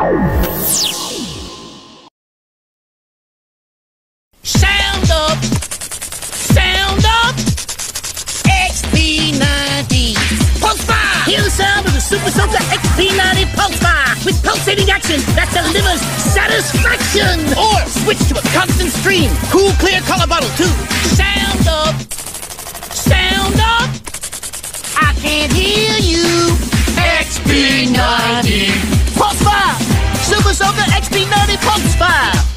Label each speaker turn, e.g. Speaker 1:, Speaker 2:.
Speaker 1: Sound up! Sound up! XP90 Pulse Bar! Hear the sound of the Super Soaker XP90 Pulse Bar with pulsating action that delivers satisfaction! Or switch to a constant stream. Cool, clear color bottle too. Sound up! Sound up! I can't hear you! XP90 Pulse Bar! Super Soaker XP90 Pulse Bar!